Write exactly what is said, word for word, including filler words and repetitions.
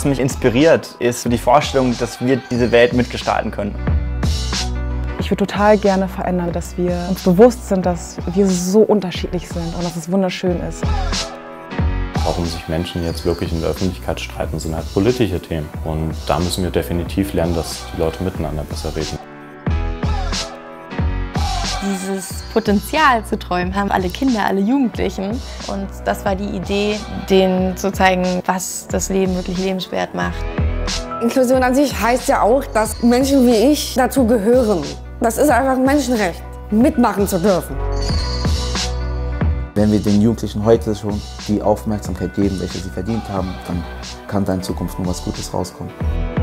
mich inspiriert, ist die Vorstellung, dass wir diese Welt mitgestalten können. Ich würde total gerne verändern, dass wir uns bewusst sind, dass wir so unterschiedlich sind und dass es wunderschön ist. Warum sich Menschen jetzt wirklich in der Öffentlichkeit streiten, sind halt politische Themen. Und da müssen wir definitiv lernen, dass die Leute miteinander besser reden. Dieses Potenzial zu träumen haben alle Kinder, alle Jugendlichen. Und das war die Idee, denen zu zeigen, was das Leben wirklich lebenswert macht. Inklusion an sich heißt ja auch, dass Menschen wie ich dazu gehören. Das ist einfach ein Menschenrecht, mitmachen zu dürfen. Wenn wir den Jugendlichen heute schon die Aufmerksamkeit geben, welche sie verdient haben, dann kann da in Zukunft nur was Gutes rauskommen.